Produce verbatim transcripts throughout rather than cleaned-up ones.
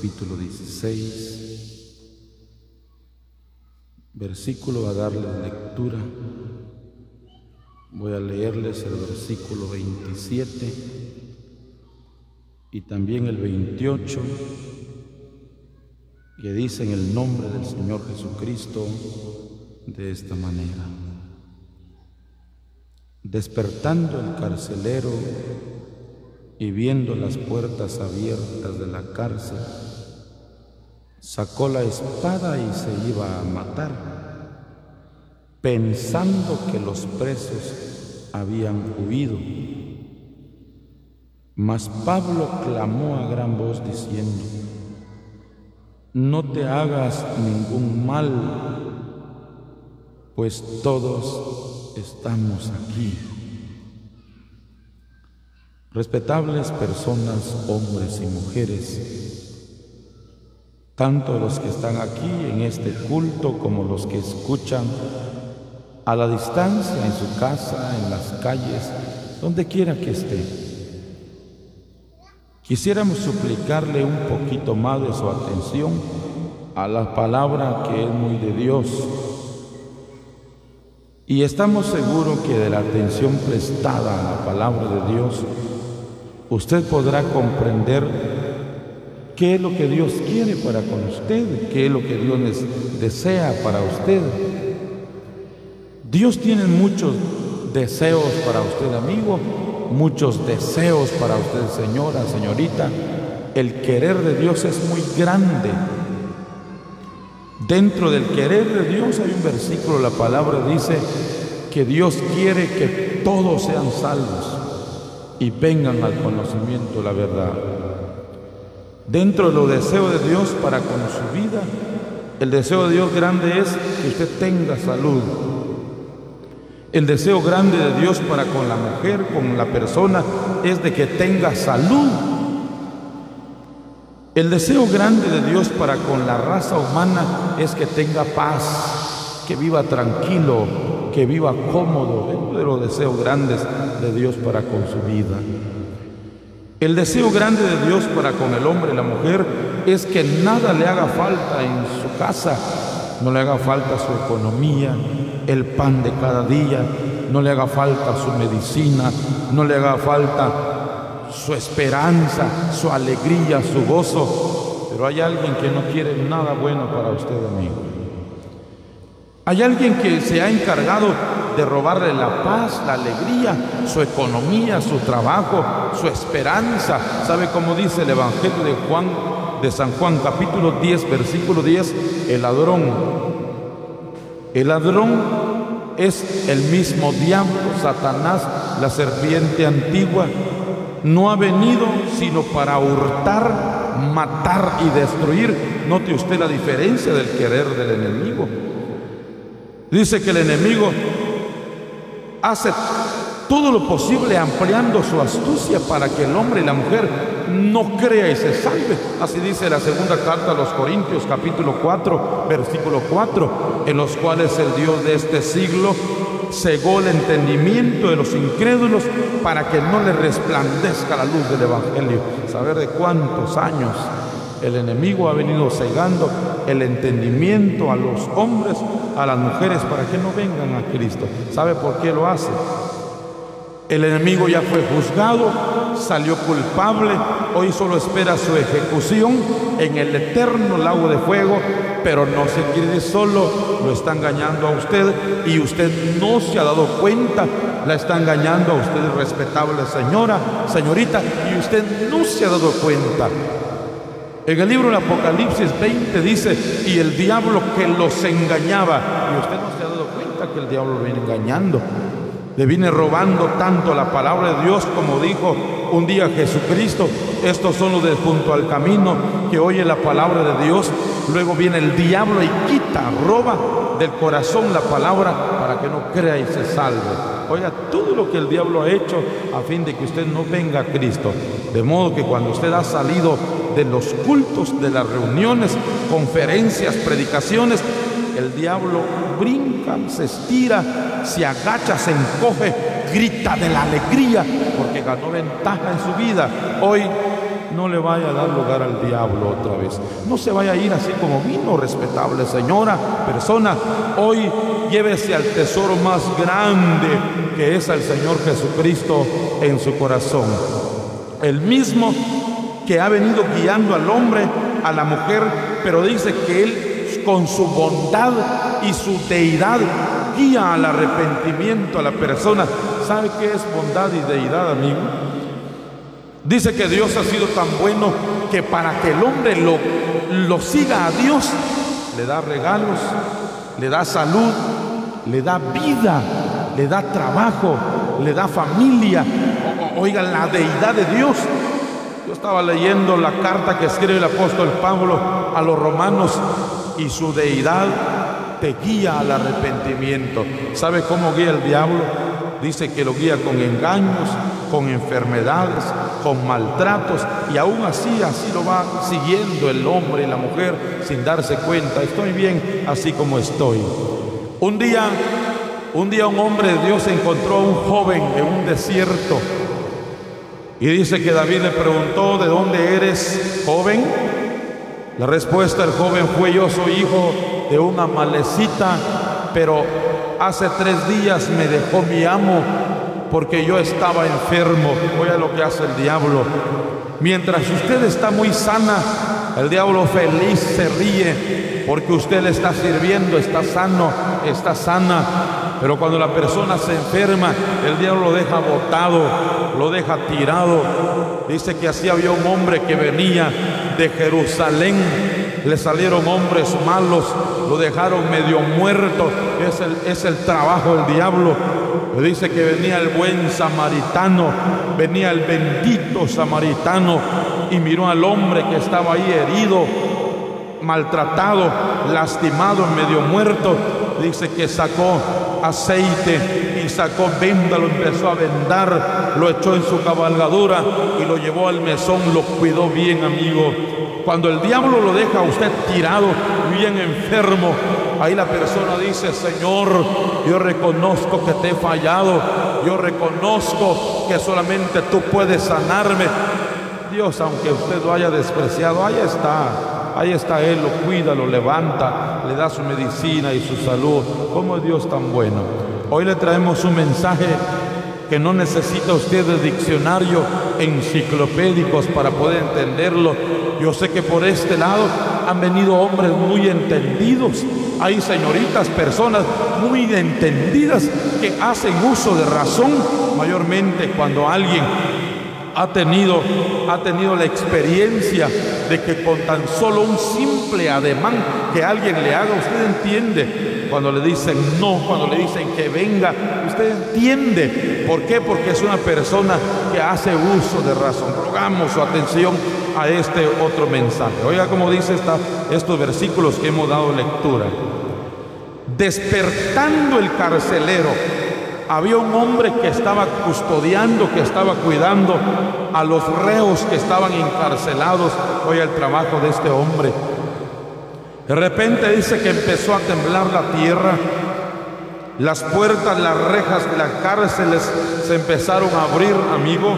capítulo dieciséis, versículo a darles lectura. Voy a leerles el versículo veintisiete y también el veintiocho, que dice en el nombre del Señor Jesucristo de esta manera: despertando el carcelero y viendo las puertas abiertas de la cárcel, sacó la espada y se iba a matar, pensando que los presos habían huido. Mas Pablo clamó a gran voz diciendo: no te hagas ningún mal, pues todos estamos aquí. Respetables personas, hombres y mujeres, tanto los que están aquí en este culto como los que escuchan a la distancia, en su casa, en las calles, donde quiera que esté, quisiéramos suplicarle un poquito más de su atención a la palabra que es muy de Dios. Y estamos seguros que de la atención prestada a la palabra de Dios, usted podrá comprender qué es lo que Dios quiere para con usted, qué es lo que Dios desea para usted. Dios tiene muchos deseos para usted, amigo, muchos deseos para usted, señora, señorita. El querer de Dios es muy grande. Dentro del querer de Dios hay un versículo, la palabra dice que Dios quiere que todos sean salvos y vengan al conocimiento de la verdad. Dentro de los deseos de Dios para con su vida, el deseo de Dios grande es que usted tenga salud. El deseo grande de Dios para con la mujer, con la persona, es de que tenga salud. El deseo grande de Dios para con la raza humana es que tenga paz, que viva tranquilo, que viva cómodo. Es uno de los deseos grandes de Dios para con su vida. El deseo grande de Dios para con el hombre y la mujer es que nada le haga falta en su casa, no le haga falta su economía, el pan de cada día, no le haga falta su medicina, no le haga falta su esperanza, su alegría, su gozo. Pero hay alguien que no quiere nada bueno para usted, amigo. Hay alguien que se ha encargado de robarle la paz, la alegría, su economía, su trabajo, su esperanza. ¿Sabe cómo dice el Evangelio de Juan, de San Juan, capítulo diez, versículo diez? El ladrón. El ladrón es el mismo diablo, Satanás, la serpiente antigua. No ha venido sino para hurtar, matar y destruir. Note usted la diferencia del querer del enemigo. Dice que el enemigo hace todo lo posible ampliando su astucia para que el hombre y la mujer no crea y se salve. Así dice la segunda carta a los Corintios, capítulo cuatro, versículo cuatro, en los cuales el Dios de este siglo cegó el entendimiento de los incrédulos para que no les resplandezca la luz del Evangelio. Saber de cuántos años el enemigo ha venido cegando el entendimiento a los hombres, a las mujeres, para que no vengan a Cristo. ¿Sabe por qué lo hace? El enemigo ya fue juzgado, salió culpable, hoy solo espera su ejecución en el eterno lago de fuego, pero no se quiere solo, lo está engañando a usted y usted no se ha dado cuenta, la está engañando a usted, respetable señora, señorita, y usted no se ha dado cuenta. En el libro del Apocalipsis veinte dice: y el diablo que los engañaba, y usted no se ha dado cuenta que el diablo lo viene engañando. Le viene robando tanto la palabra de Dios, como dijo un día Jesucristo: estos son los de junto al camino que oye la palabra de Dios. Luego viene el diablo y quita, roba del corazón la palabra para que no crea y se salve. Oiga, todo lo que el diablo ha hecho a fin de que usted no venga a Cristo. De modo que cuando usted ha salido de los cultos, de las reuniones, conferencias, predicaciones, el diablo brinca, se estira, se agacha, se encoge, grita de la alegría porque ganó ventaja en su vida. Hoy no le vaya a dar lugar al diablo otra vez. No se vaya a ir así como vino, respetable señora, persona. Hoy llévese al tesoro más grande, que es al Señor Jesucristo en su corazón. El mismo que ha venido guiando al hombre, a la mujer, pero dice que Él con su bondad y su deidad guía al arrepentimiento a la persona. ¿Sabe qué es bondad y deidad, amigo? Dice que Dios ha sido tan bueno que para que el hombre lo, lo siga a Dios, le da regalos, le da salud, le da vida, le da trabajo, le da familia. O, oigan, la deidad de Dios. Yo estaba leyendo la carta que escribe el apóstol Pablo a los romanos, y su deidad te guía al arrepentimiento. ¿Sabe cómo guía el diablo? Dice que lo guía con engaños, con enfermedades, con maltratos, y aún así, así lo va siguiendo el hombre y la mujer sin darse cuenta. Estoy bien así como estoy. Un día, un día un hombre de Dios encontró a un joven en un desierto, y dice que David le preguntó: ¿de dónde eres, joven? La respuesta del joven fue: yo soy hijo de una amalecita, pero hace tres días me dejó mi amo porque yo estaba enfermo. Oiga lo que hace el diablo. Mientras usted está muy sana, el diablo feliz se ríe porque usted le está sirviendo, está sano, está sana. Pero cuando la persona se enferma, el diablo lo deja botado, lo deja tirado. Dice que así había un hombre que venía de Jerusalén, le salieron hombres malos, lo dejaron medio muerto. Es el, es el trabajo del diablo. Dice que venía el buen samaritano, venía el bendito samaritano, y miró al hombre que estaba ahí herido, maltratado, lastimado, medio muerto. Dice que sacó aceite y sacó venda, lo empezó a vendar, lo echó en su cabalgadura y lo llevó al mesón, lo cuidó bien, amigo. Cuando el diablo lo deja a usted tirado, bien enfermo, ahí la persona dice: Señor, yo reconozco que te he fallado, yo reconozco que solamente tú puedes sanarme. Dios, aunque usted lo haya despreciado, ahí está, ahí está Él, lo cuida, lo levanta, le da su medicina y su salud. ¿Cómo es Dios tan bueno? Hoy le traemos un mensaje que no necesita usted de diccionario enciclopédicos para poder entenderlo. Yo sé que por este lado han venido hombres muy entendidos. Hay señoritas, personas muy entendidas que hacen uso de razón, mayormente cuando alguien ha tenido, ha tenido la experiencia de que con tan solo un simple ademán que alguien le haga, usted entiende. Cuando le dicen no, cuando le dicen que venga, usted entiende. ¿Por qué? Porque es una persona que hace uso de razón. Rogamos su atención a este otro mensaje. Oiga cómo dice esta, estos versículos que hemos dado lectura. Despertando el carcelero, había un hombre que estaba custodiando, que estaba cuidando a los reos que estaban encarcelados. Oiga el trabajo de este hombre. De repente dice que empezó a temblar la tierra, las puertas, las rejas de las cárceles se empezaron a abrir, amigo.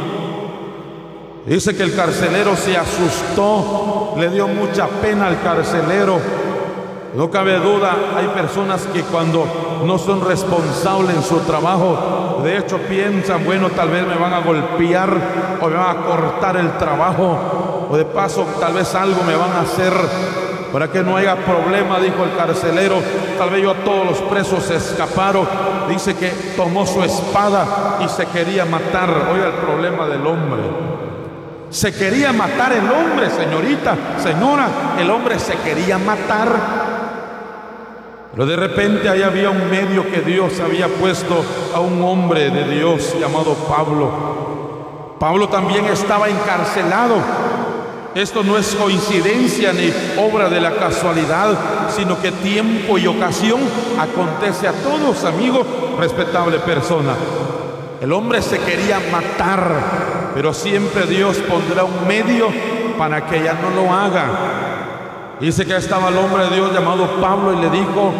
Dice que el carcelero se asustó, le dio mucha pena al carcelero. No cabe duda, hay personas que cuando no son responsables en su trabajo, de hecho piensan: bueno, tal vez me van a golpear o me van a cortar el trabajo, o de paso tal vez algo me van a hacer para que no haya problema. Dijo el carcelero: tal vez yo a todos los presos se escaparon. Dice que tomó su espada y se quería matar. Oiga el problema del hombre. Se quería matar el hombre, señorita, señora, el hombre se quería matar. Pero de repente ahí había un medio que Dios había puesto a un hombre de Dios llamado Pablo. Pablo también estaba encarcelado. Esto no es coincidencia ni obra de la casualidad, sino que tiempo y ocasión acontece a todos, amigo, respetable persona. El hombre se quería matar, pero siempre Dios pondrá un medio para que ella no lo haga. Dice que estaba el hombre de Dios llamado Pablo y le dijo: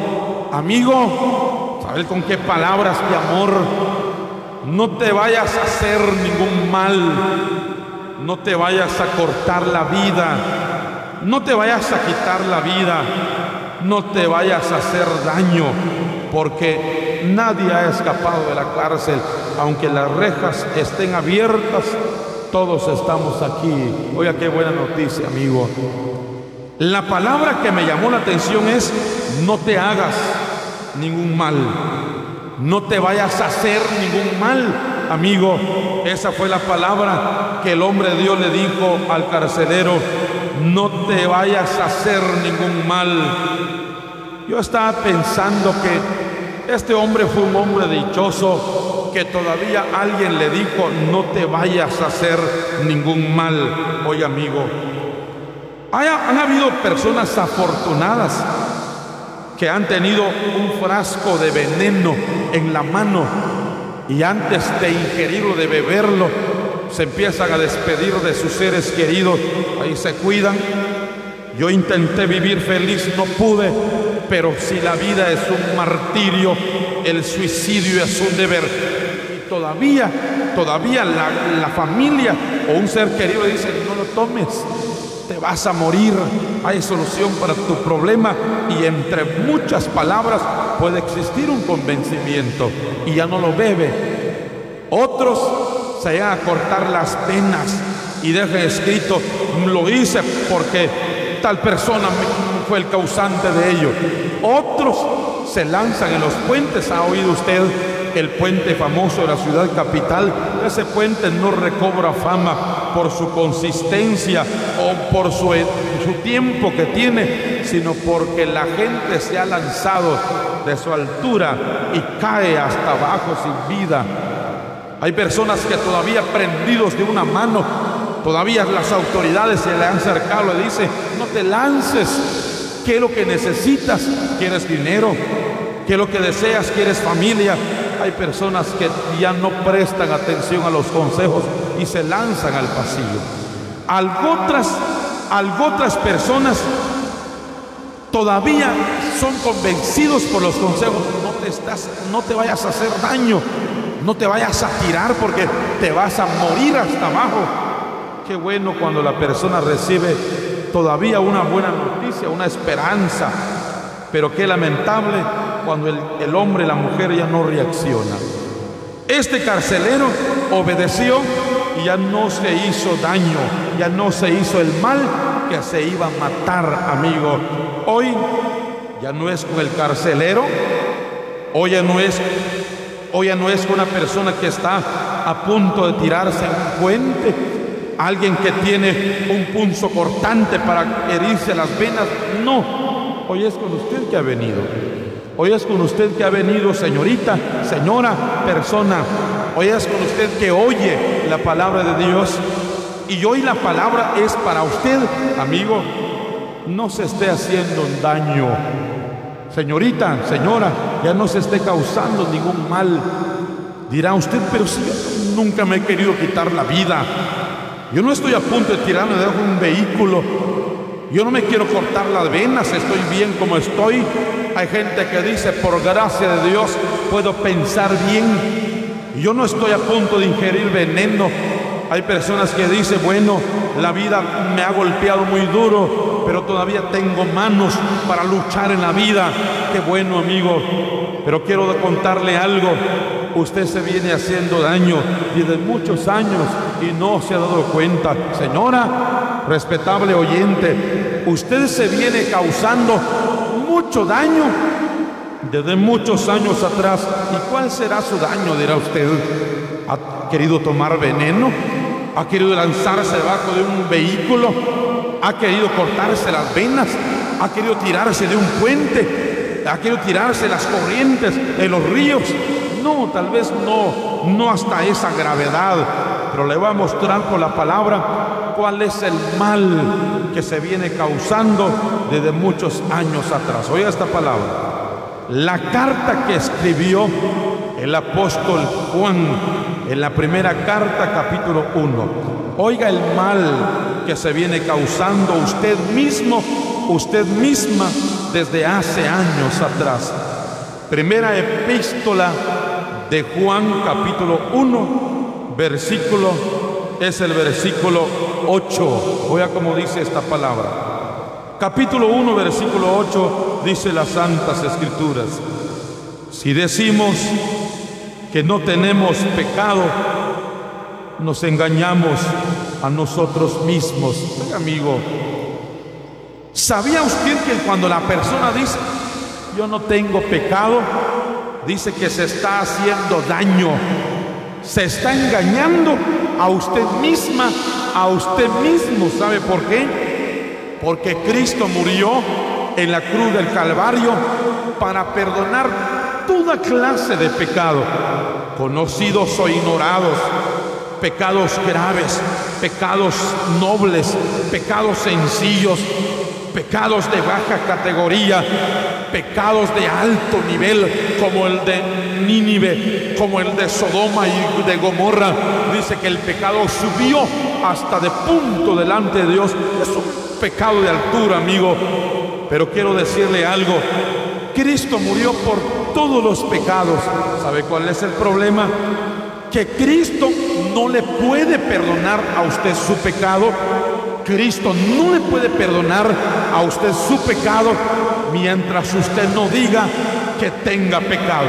amigo, ¿sabes con qué palabras de amor? No te vayas a hacer ningún mal. no te vayas a cortar la vida, no te vayas a quitar la vida, no te vayas a hacer daño, porque nadie ha escapado de la cárcel. Aunque las rejas estén abiertas, todos estamos aquí. Oiga, qué buena noticia, amigo. La palabra que me llamó la atención es: no te hagas ningún mal, no te vayas a hacer ningún mal, amigo. Esa fue la palabra que el hombre de Dios le dijo al carcelero: no te vayas a hacer ningún mal. Yo estaba pensando que este hombre fue un hombre dichoso, que todavía alguien le dijo: no te vayas a hacer ningún mal. Oye, amigo, hay, han habido personas afortunadas que han tenido un frasco de veneno en la mano y antes de ingerirlo, de beberlo, se empiezan a despedir de sus seres queridos. Ahí se cuidan. Yo intenté vivir feliz, no pude, pero si la vida es un martirio, el suicidio es un deber. Y todavía, todavía la, la familia o un ser querido le dice: no lo tomes, te vas a morir, hay solución para tu problema. Y entre muchas palabras puede existir un convencimiento y ya no lo bebe. Otros se llegan a cortar las venas y dejan escrito: lo hice porque tal persona fue el causante de ello. Otros se lanzan en los puentes. ¿Ha oído usted el puente famoso de la ciudad capital? Ese puente no recobra fama por su consistencia o por su, su tiempo que tiene, sino porque la gente se ha lanzado de su altura y cae hasta abajo sin vida. Hay personas que todavía prendidos de una mano, todavía las autoridades se le han acercado, le dicen: no te lances. ¿Qué es lo que necesitas? ¿Quieres dinero? ¿Qué es lo que deseas? ¿Quieres familia? Hay personas que ya no prestan atención a los consejos y se lanzan al pasillo. Algo otras, algo otras personas todavía son convencidos por los consejos: no te, estás, no te vayas a hacer daño, no te vayas a tirar porque te vas a morir hasta abajo. Qué bueno cuando la persona recibe todavía una buena noticia, una esperanza. Pero qué lamentable cuando el, el hombre y la mujer ya no reacciona. Este carcelero obedeció y ya no se hizo daño, ya no se hizo el mal que se iba a matar, amigo. Hoy ya no es con el carcelero, hoy ya no es, hoy ya no es con una persona que está a punto de tirarse en un puente, alguien que tiene un punzo cortante para herirse las venas. No. Hoy es con usted que ha venido. Hoy es con usted que ha venido, señorita, señora, persona. Hoy es con usted que oye la palabra de Dios. Y hoy la palabra es para usted, amigo. No se esté haciendo un daño. Señorita, señora, ya no se esté causando ningún mal. Dirá usted: pero si yo nunca me he querido quitar la vida. Yo no estoy a punto de tirarme de un vehículo. Yo no me quiero cortar las venas, estoy bien como estoy. Hay gente que dice: por gracia de Dios puedo pensar bien. Yo no estoy a punto de ingerir veneno. Hay personas que dicen: bueno, la vida me ha golpeado muy duro, pero todavía tengo manos para luchar en la vida. Qué bueno, amigo. Pero quiero contarle algo. Usted se viene haciendo daño desde muchos años y no se ha dado cuenta. Señora, respetable oyente, usted se viene causando mucho daño desde muchos años atrás. ¿Y cuál será su daño?, dirá usted. ¿Ha querido tomar veneno? ¿Ha querido lanzarse debajo de un vehículo? ¿Ha querido cortarse las venas? ¿Ha querido tirarse de un puente? ¿Ha querido tirarse de las corrientes de los ríos? No, tal vez no, no hasta esa gravedad, pero le voy a mostrar con la palabra cuál es el mal que se viene causando desde muchos años atrás. Oiga esta palabra: la carta que escribió el apóstol Juan en la primera carta, capítulo uno. Oiga el mal que se viene causando usted mismo, usted misma, desde hace años atrás. Primera epístola de Juan, capítulo uno, versículo es el versículo ocho. Oiga cómo dice esta palabra. Capítulo uno, versículo ocho, dice las Santas Escrituras: si decimos que no tenemos pecado, nos engañamos a nosotros mismos. Oiga, amigo, ¿sabía usted que cuando la persona dice yo no tengo pecado, dice que se está haciendo daño, se está engañando a usted misma, a usted mismo? ¿Sabe por qué? Porque Cristo murió en la cruz del Calvario para perdonar toda clase de pecado, conocidos o ignorados, pecados graves, pecados nobles, pecados sencillos, pecados de baja categoría, pecados de alto nivel, como el de Nínive, como el de Sodoma y de Gomorra. Dice que el pecado subió hasta de punto delante de Dios. Es un pecado de altura, amigo. Pero quiero decirle algo: Cristo murió por todos los pecados. ¿Sabe cuál es el problema? Que Cristo no le puede perdonar a usted su pecado. Cristo no le puede perdonar a usted su pecado mientras usted no diga que tenga pecado.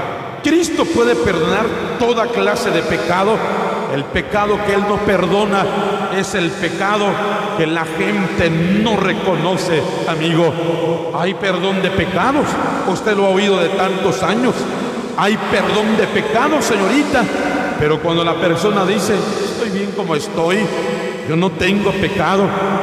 Cristo puede perdonar toda clase de pecado. El pecado que Él no perdona es el pecado que la gente no reconoce, amigo. Hay perdón de pecados. Usted lo ha oído de tantos años. Hay perdón de pecados, señorita. Pero cuando la persona dice estoy bien como estoy, yo no tengo pecado.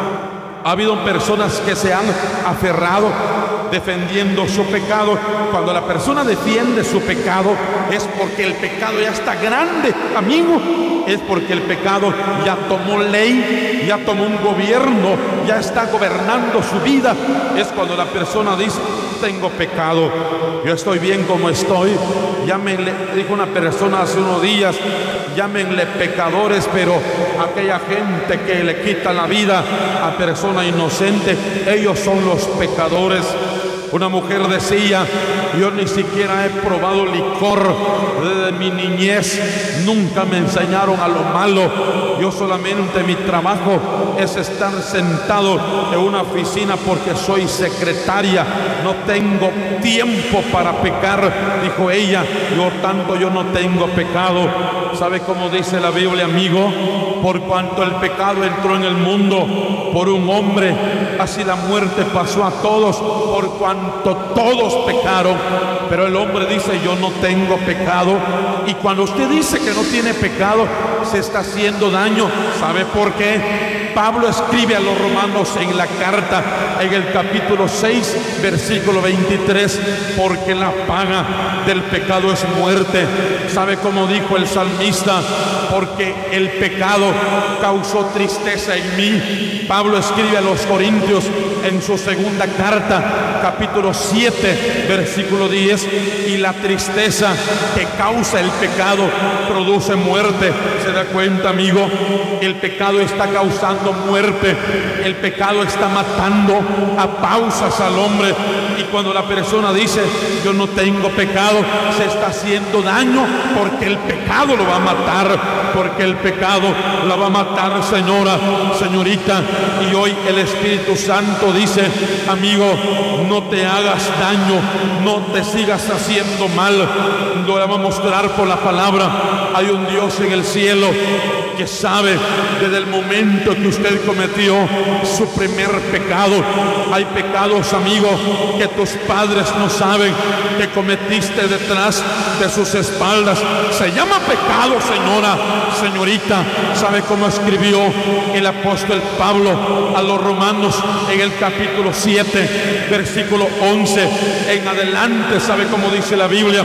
Ha habido personas que se han aferrado defendiendo su pecado. Cuando la persona defiende su pecado es porque el pecado ya está grande, amigo. Es porque el pecado ya tomó ley, ya tomó un gobierno, ya está gobernando su vida. Es cuando la persona dice tengo pecado, yo estoy bien como estoy. Llámenle, dijo una persona hace unos días, llámenle pecadores, pero aquella gente que le quita la vida a persona inocente, ellos son los pecadores. Una mujer decía, yo ni siquiera he probado licor desde mi niñez, nunca me enseñaron a lo malo. Yo solamente mi trabajo es estar sentado en una oficina porque soy secretaria, no tengo tiempo para pecar, dijo ella. Por tanto yo no tengo pecado. ¿Sabe cómo dice la Biblia, amigo? Por cuanto el pecado entró en el mundo por un hombre, así la muerte pasó a todos, por cuanto todos pecaron. Pero el hombre dice yo no tengo pecado. Y cuando usted dice que no tiene pecado, se está haciendo daño. ¿Sabe por qué? Pablo escribe a los romanos en la carta, en el capítulo seis, versículo veintitrés, porque la paga del pecado es muerte. ¿Sabe cómo dijo el salmista? Porque el pecado causó tristeza en mí. Pablo escribe a los corintios en su segunda carta, capítulo siete, versículo diez, y la tristeza que causa el pecado produce muerte. ¿Se da cuenta, amigo? El pecado está causando muerte. El pecado está matando a pausas al hombre. Y cuando la persona dice yo no tengo pecado, se está haciendo daño, porque el pecado lo va a matar, porque el pecado la va a matar, señora, señorita. Y hoy el Espíritu Santo dice, amigo, no te hagas daño, no te sigas haciendo mal. Lo vamos a mostrar por la palabra. Hay un Dios en el cielo que sabe desde el momento que usted cometió su primer pecado. Hay pecados, amigo, que tus padres no saben que cometiste detrás de sus espaldas. Se llama pecado, señora, señorita. ¿Sabe cómo escribió el apóstol Pablo a los romanos en el capítulo siete, versículo once en adelante? ¿Sabe cómo dice la Biblia?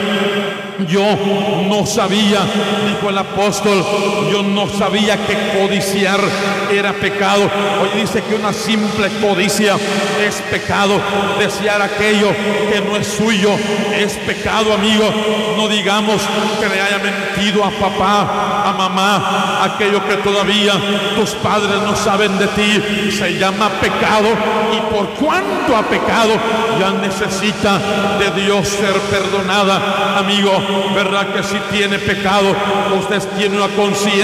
Yo no sabía, dijo el apóstol, yo no sabía que codiciar era pecado. Hoy dice que una simple codicia es pecado. Desear aquello que no es suyo es pecado, amigo. No digamos que le haya mentido a papá, a mamá, aquello que todavía tus padres no saben de ti. Se llama pecado, y por cuanto ha pecado ya necesita de Dios ser perdonada, amigo. ¿Verdad que si tiene pecado, usted tiene una conciencia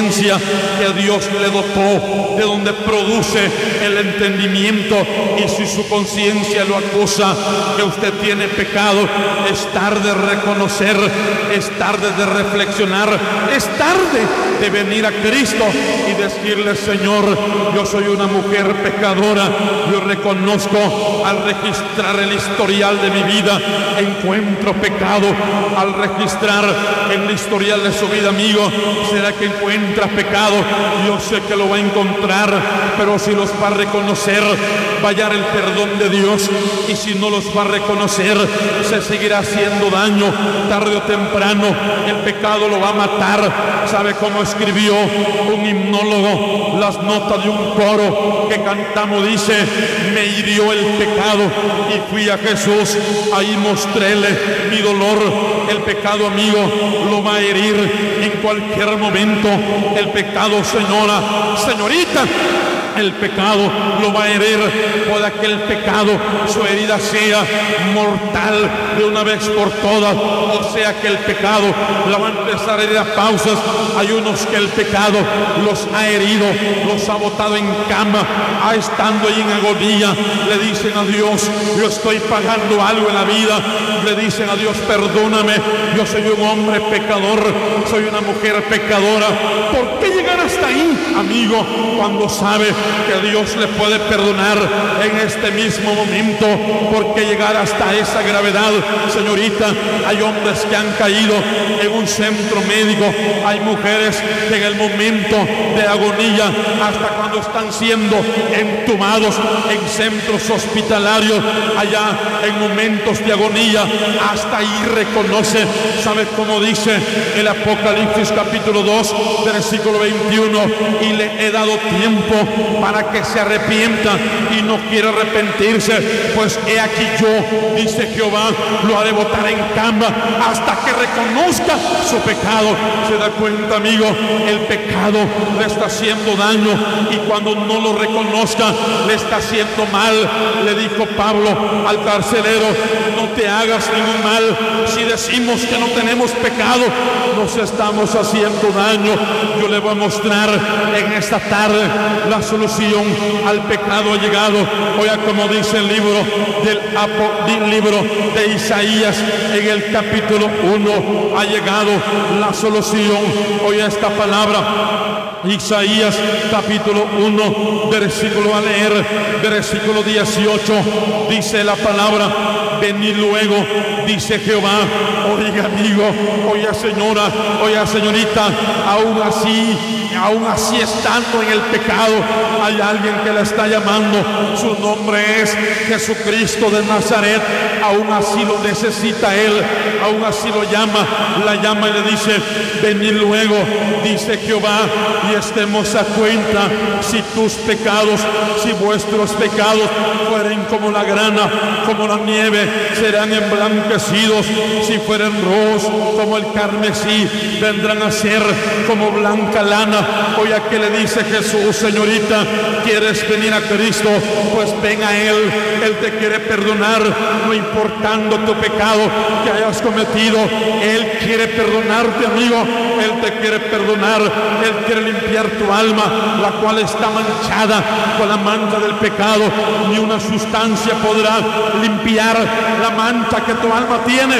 que Dios le dotó, de donde produce el entendimiento. Y si su conciencia lo acusa que usted tiene pecado, es tarde de reconocer, es tarde de reflexionar, es tarde de venir a Cristo y decirle: Señor, yo soy una mujer pecadora, yo reconozco. Al registrar el historial de mi vida encuentro pecado. Al registrar el historial de su vida, amigo, será que encuentra pecado. Yo sé que lo va a encontrar, pero si los va a reconocer, va a hallar el perdón de Dios. Y si no los va a reconocer, se seguirá haciendo daño. Tarde o temprano el pecado lo va a matar. ¿Sabe cómo escribió un himnólogo las notas de un coro que cantamos? Dice: me hirió el pecado y fui a Jesús, ahí mostréle mi dolor. El pecado, amigo, lo va a herir en cualquier momento. El pecado, señora, señorita, el pecado lo va a herir. Pueda que el pecado, su herida sea mortal de una vez por todas, o sea que el pecado la va a empezar a herir a pausas. Hay unos que el pecado los ha herido, los ha botado en cama, ha estando ahí en agonía. Le dicen a Dios: yo estoy pagando algo en la vida. Le dicen a Dios: perdóname, yo soy un hombre pecador, soy una mujer pecadora. ¿Por qué llegar hasta ahí, amigo, cuando sabe que Dios le puede perdonar en este mismo momento? ¿Por qué llegar hasta esa gravedad, señorita? Hay hombres que han caído en un centro médico, hay mujeres que en el momento de agonía, hasta cuando están siendo entubados en centros hospitalarios, allá en momentos de agonía, hasta ahí reconoce. ¿Sabe cómo dice el Apocalipsis capítulo dos, versículo veintiuno? Y le he dado tiempo para que se arrepienta, y no quiere arrepentirse. Pues he aquí yo, dice Jehová, lo haré botar en cama hasta que reconozca su pecado. ¿Se da cuenta, amigo? El pecado le está haciendo daño, y cuando no lo reconozca le está haciendo mal. Le dijo Pablo al carcelero: no te hagas ningún mal. Si decimos que no tenemos pecado, nos estamos haciendo daño. Yo le voy a mostrar en esta tarde la solución al pecado. Ha llegado, oiga como dice el libro del, Apo, del libro de Isaías en el capítulo uno, ha llegado la solución. Oiga esta palabra, Isaías capítulo uno, versículo a leer, versículo dieciocho, dice la palabra: venid luego, dice Jehová. Oiga, amigo, oiga, señora, oiga, señorita, aún así, aún así estando en el pecado, hay alguien que la está llamando. Su nombre es Jesucristo de Nazaret. Aún así lo necesita él, aún así lo llama, la llama y le dice: venid luego, dice Jehová, y estemos a cuenta. Si tus pecados, si vuestros pecados fueren como la grana, como la nieve, serán emblanquecidos. Si fueren rojos como el carmesí, vendrán a ser como blanca lana. Oye, ¿qué le dice Jesús, señorita? ¿Quieres venir a Cristo? Pues ven a Él. Él te quiere perdonar, no importando tu pecado que hayas cometido. Él quiere perdonarte, amigo. Él te quiere perdonar. Él quiere limpiar tu alma, la cual está manchada con la mancha del pecado. Ni una sustancia podrá limpiar la mancha que tu alma tiene.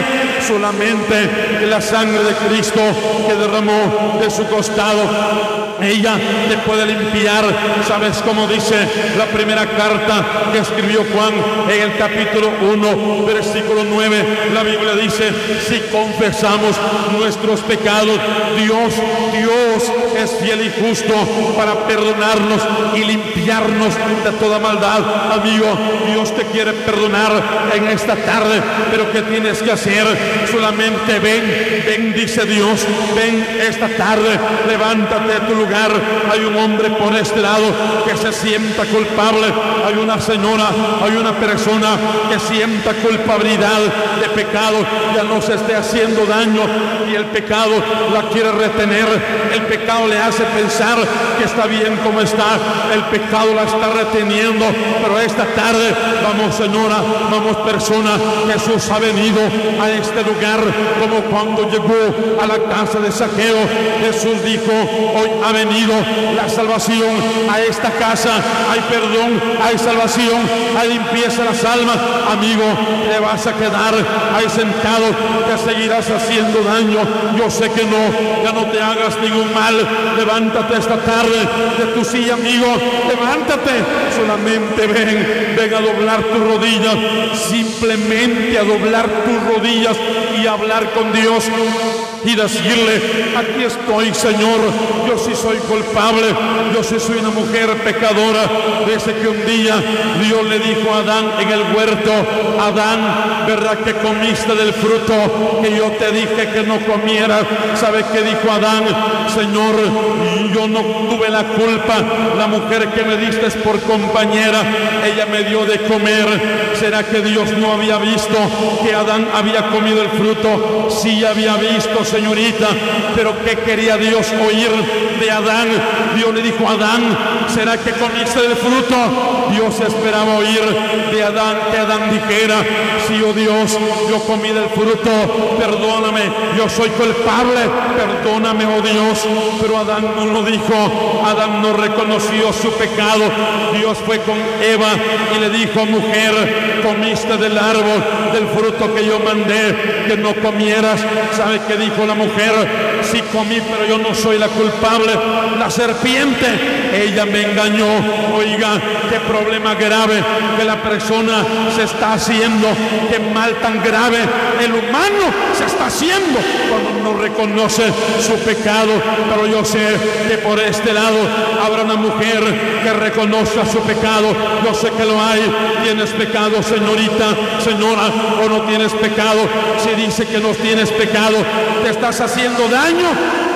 Solamente la sangre de Cristo que derramó de su costado, ella te puede limpiar. ¿Sabes cómo dice la primera carta que escribió Juan en el capítulo uno, versículo nueve? La Biblia dice: si confesamos nuestros pecados, Dios, Dios es fiel y justo para perdonarnos y limpiarnos de toda maldad. Amigo, Dios te quiere perdonar en esta tarde, pero ¿qué tienes que hacer? Solamente ven, ven, dice Dios, ven esta tarde, levántate de tu lugar. Hay un hombre por este lado que se sienta culpable, hay una señora, hay una persona que sienta culpabilidad de pecado, ya no se esté haciendo daño y el pecado la quiere retener. El pecado le hace pensar que está bien como está, el pecado la está reteniendo. Pero esta tarde, vamos, señora, vamos, persona, Jesús ha venido a este lugar como cuando llegó a la casa de Zaqueo. Jesús dijo: hoy ha venido la salvación a esta casa. Hay perdón, hay salvación, hay limpieza en las almas. Amigo, te vas a quedar ahí sentado, te seguirás haciendo daño. Yo sé que no, ya no te hagas ningún mal. Levántate esta tarde de tu silla, amigo, levántate. Solamente ven, ven a doblar tus rodillas, simplemente a doblar tus rodillas y hablar con Dios y decirle: aquí estoy, Señor, yo sí soy culpable, yo sí soy una mujer pecadora. Desde que un día Dios le dijo a Adán en el huerto: Adán, ¿verdad que comiste del fruto que yo te dije que no comieras? ¿Sabe qué dijo Adán? Señor, yo no tuve la culpa, la mujer que me diste es por compañera, ella me dio de comer. ¿Será que Dios no había visto que Adán había comido el fruto? Sí había visto, señorita, pero ¿qué quería Dios oír de Adán? Dios le dijo: Adán, ¿será que comiste del fruto? Dios esperaba oír de Adán que Adán dijera: sí, oh Dios, yo comí del fruto, perdóname, yo soy culpable, perdóname, oh Dios. Pero Adán no lo dijo, Adán no reconoció su pecado. Dios fue con Eva y le dijo: mujer, comiste del árbol, del fruto que yo mandé que no comieras. ¿Sabe qué dijo la mujer? Sí comí, pero yo no soy la culpable. La serpiente, ella me engañó. Oiga, qué problema grave que la persona se está haciendo, qué mal tan grave el humano se está haciendo cuando no reconoce su pecado. Pero yo sé que por este lado habrá una mujer que reconozca su pecado. Yo sé que lo hay. ¿Tienes pecado, señorita, señora, o no tienes pecado? Si dice que no tienes pecado, te estás haciendo daño,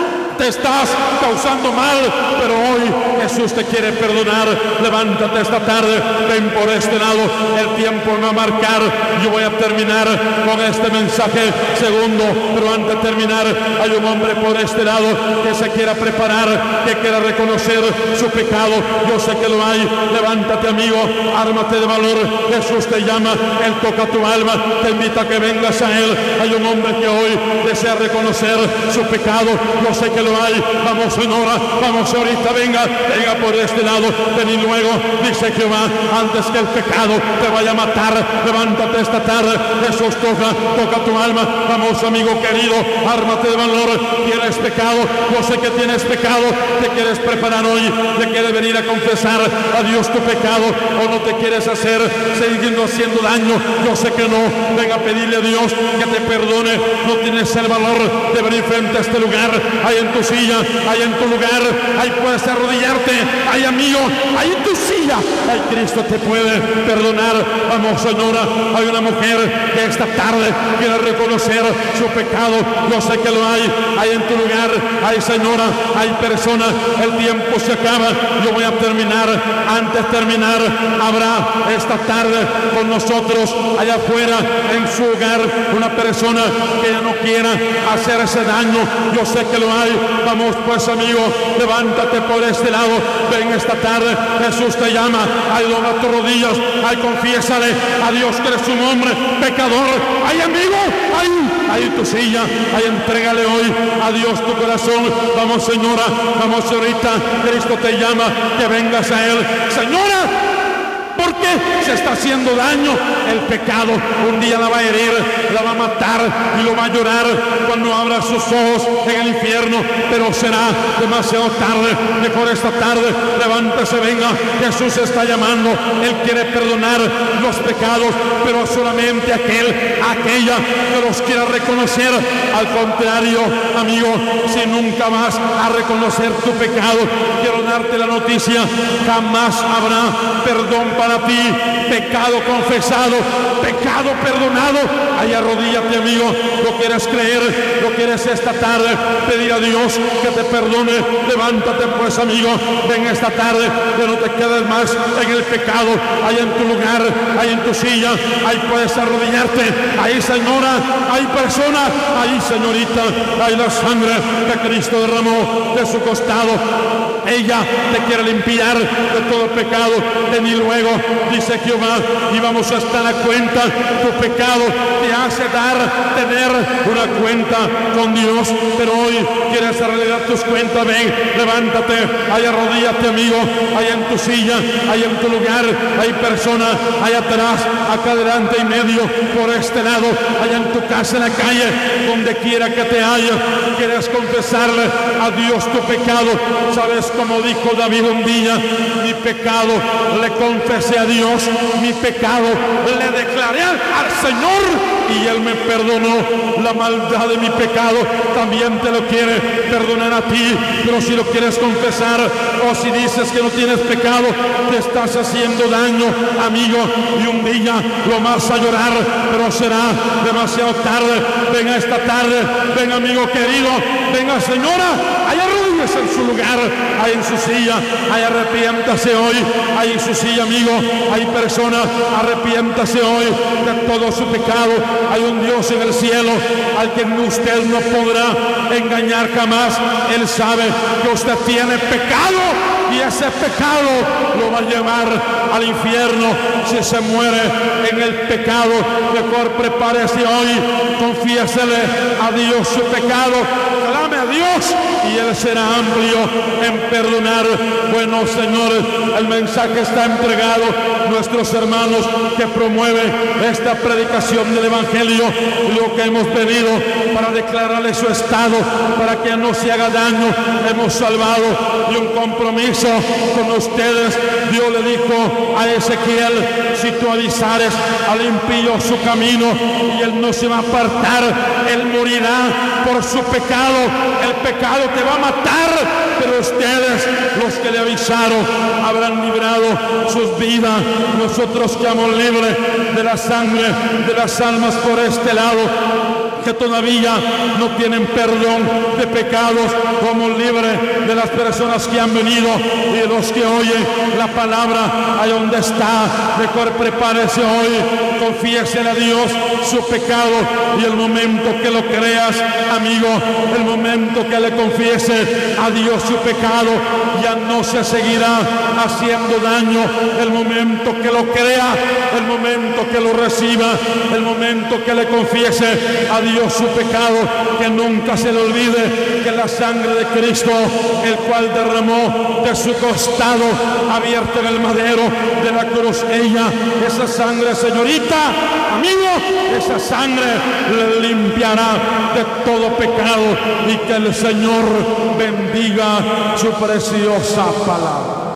te estás causando mal, pero hoy Jesús te quiere perdonar. Levántate esta tarde, ven por este lado. El tiempo me va a marcar, yo voy a terminar con este mensaje. Segundo, pero antes de terminar, hay un hombre por este lado que se quiera preparar, que quiera reconocer su pecado. Yo sé que lo hay. Levántate, amigo, ármate de valor. Jesús te llama, Él toca tu alma, te invita a que vengas a Él. Hay un hombre que hoy desea reconocer su pecado. Yo sé que lo hay. Vamos, señora, vamos ahorita, venga, venga por este lado, ven y luego, dice Jehová, antes que el pecado te vaya a matar, levántate esta tarde. Jesús toca, toca tu alma. Vamos, amigo querido, ármate de valor. Tienes pecado, yo sé que tienes pecado, te quieres preparar hoy, te quieres venir a confesar a Dios tu pecado, o no te quieres hacer, siguiendo haciendo daño. Yo sé que no. Venga a pedirle a Dios que te perdone. No tienes el valor de venir frente a este lugar. Ahí en tu silla, ahí en tu lugar, ahí puedes arrodillarte. Ahí, amigo, ahí en tu silla, ahí Cristo te puede perdonar. Vamos, señora, hay una mujer que esta tarde quiere reconocer su pecado. Yo sé que lo hay. Ahí en tu lugar, hay, señora, hay personas. El tiempo se acaba, yo voy a terminar. Antes de terminar, habrá esta tarde con nosotros allá afuera en su hogar una persona que ya no quiera hacerse daño. Yo sé que lo hay. Vamos pues, amigo, levántate por este lado, ven esta tarde. Jesús te llama. Ahí dobla tus rodillas, ahí confiésale a Dios que eres un hombre pecador. Ahí, amigo, ahí, ahí tu silla, ahí entrégale hoy a Dios tu corazón. Vamos, señora, vamos, señorita, Cristo te llama, que vengas a Él. Señora, ¿por qué se está haciendo daño? El pecado un día la va a herir, la va a matar y lo va a llorar cuando abra sus ojos en el infierno, pero será demasiado tarde. Mejor esta tarde, levántese, venga. Jesús está llamando. Él quiere perdonar los pecados, pero solamente aquel, aquella que los quiera reconocer. Al contrario, amigo, si nunca vas a reconocer tu pecado, quiero darte la noticia: jamás habrá perdón para ti. Pecado confesado, pecado perdonado. Ahí arrodíllate, amigo. ¿Lo quieres creer? ¿Lo quieres esta tarde pedir a Dios que te perdone? Levántate pues, amigo. Ven esta tarde, que no te quedes más en el pecado. Ahí en tu lugar, ahí en tu silla, ahí puedes arrodillarte. Ahí, señora, hay personas. Ahí, señorita, hay la sangre que Cristo derramó de su costado. Ella te quiere limpiar de todo pecado. Ven y luego dice Jehová, y vamos a estar a cuenta. Tu pecado te hace dar, tener una cuenta con Dios, pero hoy quieres arreglar tus cuentas. Ven, levántate, ahí arrodíllate, amigo, ahí en tu silla, ahí en tu lugar, hay personas, allá atrás, acá adelante y medio, por este lado, allá en tu casa, en la calle, donde quiera que te haya, quieres confesarle a Dios tu pecado. Sabes como dijo David un día, mi pecado le confesé a Dios, mi pecado le declaré al Señor y Él me perdonó la maldad de mi pecado. También te lo quiere perdonar a ti, pero si lo quieres confesar o si dices que no tienes pecado, te estás haciendo daño, amigo, y un día lo vas a llorar, pero será demasiado tarde. Venga esta tarde, venga amigo querido, venga señora, allá arrodíllese en su lugar, ahí en su silla, ahí arrepiéntase hoy, ahí en su silla, amigo, hay personas, arrepiéntase hoy de todo su pecado. Hay un Dios en el cielo al que usted no podrá engañar jamás. Él sabe que usted tiene pecado y ese pecado lo va a llevar al infierno si se muere en el pecado. Mejor prepárese hoy, confiésele a Dios su pecado, clame a Dios y Él será amplio en perdonar. Bueno, señores, el mensaje está entregado. Nuestros hermanos que promueven esta predicación del Evangelio, lo que hemos venido para declararle su estado, para que no se haga daño, hemos salvado y un compromiso con ustedes. Dios le dijo a Ezequiel, si tú avisares al impío su camino y él no se va a apartar, él morirá por su pecado. El pecado te va a matar, pero ustedes, los que le avisaron, habrán librado sus vidas. Nosotros quedamos libres de la sangre de las almas por este lado que todavía no tienen perdón de pecados, como libre de las personas que han venido y de los que oyen la palabra. Ahí donde está, mejor prepárese hoy, confiesen a Dios su pecado, y el momento que lo creas, amigo, el momento que le confiese a Dios su pecado, ya no se seguirá haciendo daño. El momento que lo crea, el momento que lo reciba, el momento que le confiese a Dios su pecado, que nunca se le olvide que la sangre de Cristo, el cual derramó de su costado abierto en el madero de la cruz, ella, esa sangre, señorita, amigo, esa sangre le limpiará de todo pecado, y que el Señor bendiga su preciosa palabra.